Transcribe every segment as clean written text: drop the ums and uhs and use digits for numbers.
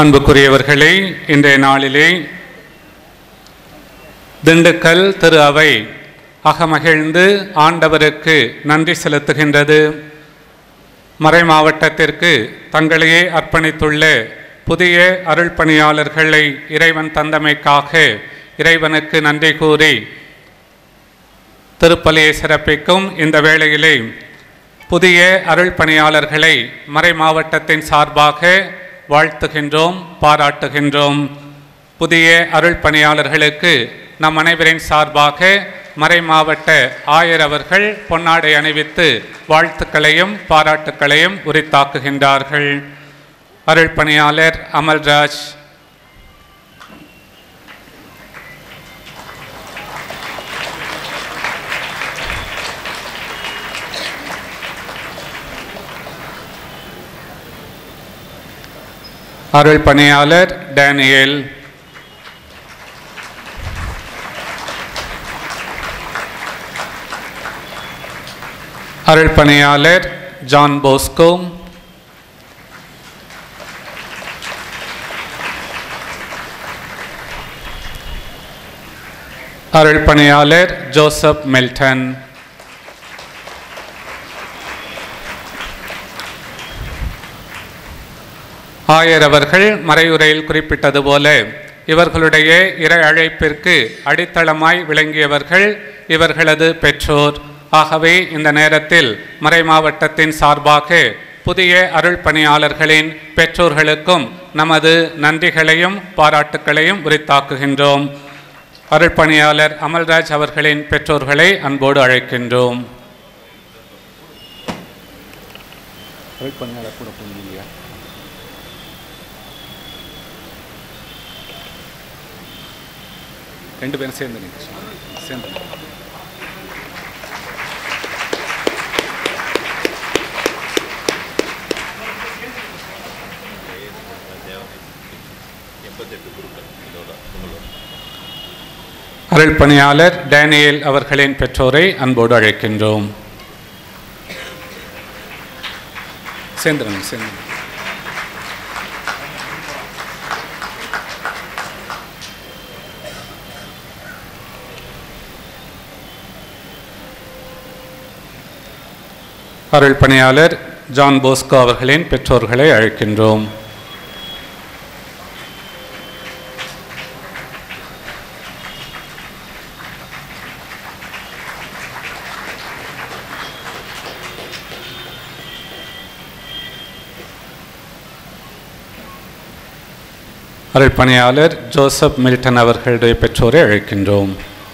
அன்புக்குரியவர்களே, இன்றைய நாளிலே திண்டுக்கல் திரு அவை அகமகிழ்ந்து ஆண்டவருக்கு நன்றி செலுத்துகின்றது. மறை மாவட்டத்திற்கு தங்களையே அர்ப்பணித்துள்ள புதிய அருள் பணியாளர்களை இறைவன் தந்தமைக்காக இறைவனுக்கு நன்றி கூறி திருப்பலியை சிறப்பிக்கும் இந்த வேளையிலே புதிய அருள் பணியாளர்களை மறை மாவட்டத்தின் சார்பாக வாழ்த்துகின்றோம், பாராட்டுகின்றோம். புதிய அருள் பணியாளர்களுக்கு நம் அனைவரின் சார்பாக மறை மாவட்ட ஆயர் அவர்கள் பொன்னாடை அணிவித்து வாழ்த்துக்களையும் பாராட்டுக்களையும் உரித்தாக்குகின்றார்கள். அருள் பணியாளர் அமல்ராஜ். அருள் பணியாளர் டேனியல். அருள் பணியாளர் ஜான் போஸ்கோ. அருள் பணியாளர் ஜோசப் மில்டன். ஆயர் அவர்கள் மறையுரையில் குறிப்பிட்டது போல இவர்களுடைய இறை அழைப்பிற்கு அடித்தளமாய் விளங்கியவர்கள் இவர்களது பெற்றோர். ஆகவே இந்த நேரத்தில் மறை மாவட்டத்தின் சார்பாக புதிய அருள் பணியாளர்களின் பெற்றோர்களுக்கும் நமது நன்றிகளையும் பாராட்டுக்களையும் உரித்தாக்குகின்றோம். அருள் பணியாளர் அமல்ராஜ் அவர்களின் பெற்றோர்களை அன்போடு அழைக்கின்றோம். ரெண்டு பேரும் சேர்ந்து சேர்ந்து அருள் பணியாளர் டேனியல் அவர்களின் பெற்றோரை அன்போடு அழைக்கின்றோம். சேர்ந்து சேர்ந்து அருள் பணியாளர் ஜான் போஸ்கோ அவர்களின் பெற்றோர்களை அழைக்கின்றோம். அருள் பணியாளர் ஜோசப் மில்டன் அவர்களுடைய பெற்றோரை அழைக்கின்றோம்.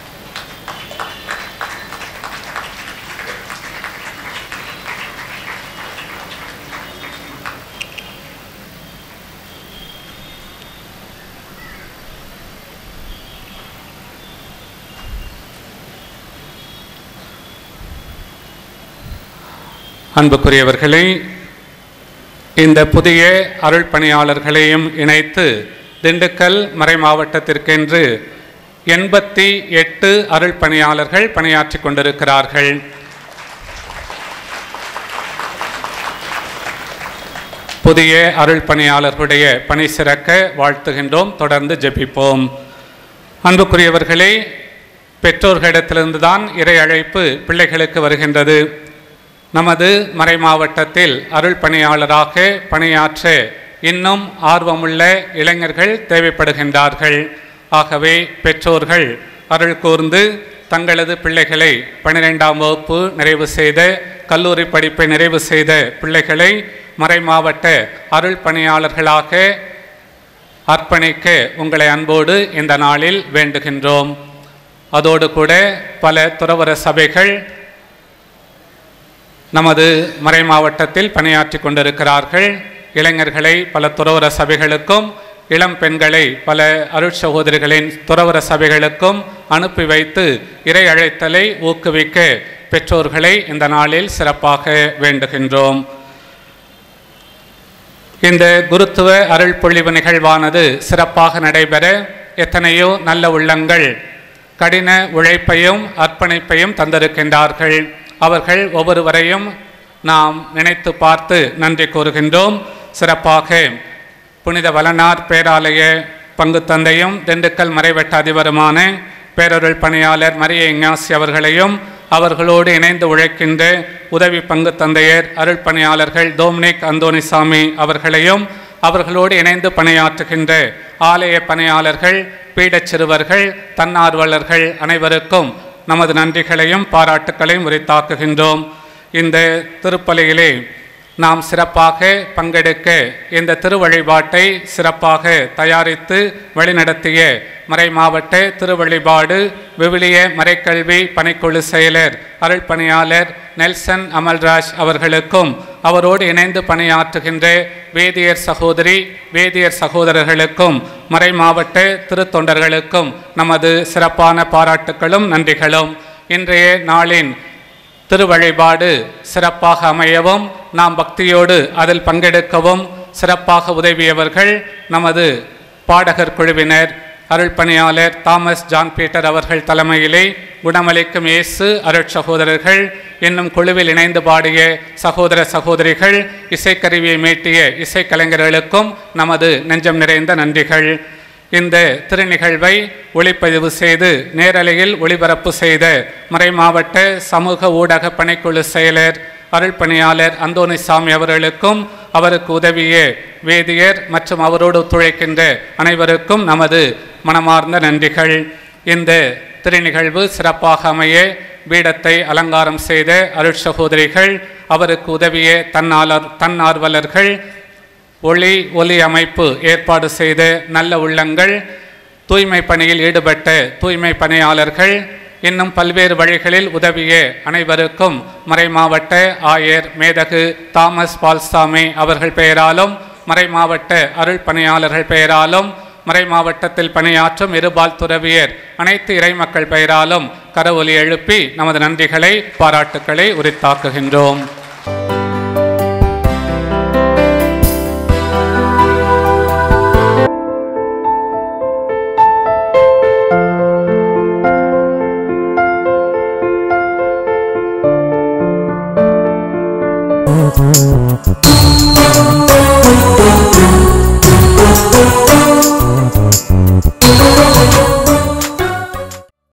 அன்புக்குரியவர்களே, இந்த புதிய அருள் பணியாளர்களையும் இணைத்து திண்டுக்கல் மறை மாவட்டத்திற்கென்று 88 அருள் பணியாளர்கள் பணியாற்றி கொண்டிருக்கிறார்கள். புதிய அருள் பணியாளர்களுடைய பணி சிறக்க வாழ்த்துகின்றோம். தொடர்ந்து ஜெபிப்போம். அன்புக்குரியவர்களே, பெற்றோர்களிடத்திலிருந்து தான் இறை அழைப்பு பிள்ளைகளுக்கு வருகின்றது. நமது மறை மாவட்டத்தில் அருள் பணியாளராக பணியாற்ற இன்னும் ஆர்வமுள்ள இளைஞர்கள் தேவைப்படுகின்றார்கள். ஆகவே பெற்றோர்கள் அருள் கூர்ந்து தங்களது பிள்ளைகளை 12ஆம் வகுப்பு நிறைவு செய்த, கல்லூரி படிப்பை நிறைவு செய்த பிள்ளைகளை மறை மாவட்ட அருள் பணியாளர்களாக அர்ப்பணிக்க உங்களை அன்போடு இந்த நாளில் வேண்டுகின்றோம். அதோடு கூட பல துறவற சபைகள் நமது மறை மாவட்டத்தில் பணியாற்றி கொண்டிருக்கிறார்கள். இளைஞர்களை பல துறவற சபைகளுக்கும், இளம் பெண்களை பல அருட் சகோதரிகளின் துறவற சபைகளுக்கும் அனுப்பி வைத்து இறை அழைத்தலை ஊக்குவிக்க பெற்றோர்களை இந்த நாளில் சிறப்பாக வேண்டுகின்றோம். இந்த குருத்துவ அருள் பொழிவு நிகழ்வானது சிறப்பாக நடைபெற எத்தனையோ நல்ல உள்ளங்கள் கடின உழைப்பையும் அர்ப்பணிப்பையும் தந்திருக்கின்றார்கள். அவர்கள் ஒவ்வொருவரையும் நாம் நினைத்து பார்த்து நன்றி கூறுகின்றோம். சிறப்பாக புனித வளனார் பேராலய பங்கு தந்தையும் திண்டுக்கல் மறைவட்ட அதிபருமான பேரருள் பணியாளர் மரிய இஞ்ஞாசி அவர்களையும் அவர்களோடு இணைந்து உழைக்கின்ற உதவி பங்கு தந்தையர் அருள் பணியாளர்கள் டோமினிக் அந்தோனிசாமி அவர்களையும் அவர்களோடு இணைந்து பணியாற்றுகின்ற ஆலய பணியாளர்கள் பீடச் சிறுவர்கள் தன்னார்வலர்கள் அனைவருக்கும் நமது நன்றிகளையும் பாராட்டுக்களையும் உரித்தாக்குகின்றோம். இந்த திருப்பலியிலே நாம் சிறப்பாக பங்கெடுக்க இந்த திருவழிபாட்டை சிறப்பாக தயாரித்து வழிநடத்திய மறை மாவட்ட திருவழிபாடு விவிலிய மறைக்கல்வி பணிக்குழு செயலர் அருள் பணியாளர் நெல்சன் அமல்ராஜ் அவர்களுக்கும் அவரோடு இணைந்து பணியாற்றுகின்ற வேதியர் சகோதரி வேதியர் சகோதரர்களுக்கும் மறை மாவட்ட திருத்தொண்டர்களுக்கும் நமது சிறப்பான பாராட்டுக்களும் நன்றிகளும். இன்றைய நாளின் திருவழிபாடு சிறப்பாக அமையவும் நாம் பக்தியோடு அதில் பங்கெடுக்கவும் சிறப்பாக உதவியவர்கள் நமது பாடகர் குழுவினர் அருள் பணியாளர் தாமஸ் ஜான் பீட்டர் அவர்கள் தலைமையிலே குணமளிக்கும் இயேசு அருட்சகோதரர்கள் என்னும் குழுவில் இணைந்து பாடிய சகோதர சகோதரிகள் இசைக்கருவியை மீட்டிய இசைக்கலைஞர்களுக்கும் நமது நெஞ்சம் நிறைந்த நன்றிகள். இந்த திருநிகழ்வை ஒளிப்பதிவு செய்து நேரலையில் ஒளிபரப்பு செய்த மறை மாவட்ட சமூக ஊடக பணிக்குழு செயலர் அருள் பணியாளர் அந்தோனிசாமி அவர்களுக்கும் அவருக்கு உதவிய வேதியர் மற்றும் அவரோடு ஒத்துழைக்கின்ற அனைவருக்கும் நமது மனமார்ந்த நன்றிகள். இந்த திருநிகழ்வு சிறப்பாக அமைய பீடத்தை அலங்காரம் செய்த அருள் சகோதரிகள் அவருக்கு உதவிய தன்னார்வலர்கள் ஒளி அமைப்பு ஏற்பாடு செய்த நல்ல உள்ளங்கள் தூய்மை பணியில் ஈடுபட்ட தூய்மை பணியாளர்கள் இன்னும் பல்வேறு வழிகளில் உதவிய அனைவருக்கும் மறை மாவட்ட ஆயர் மேதகு தாமஸ் பால்சாமி அவர்கள் பெயராலும் மறை மாவட்ட அருள் பணியாளர்கள் பெயராலும் மறை மாவட்டத்தில் பணியாற்றும் இருபால் துறவியர் அனைத்து இறைமக்கள் பெயராலும் கரவொலி எழுப்பி நமது நன்றிகளை பாராட்டுக்களை உரித்தாக்குகின்றோம். Oh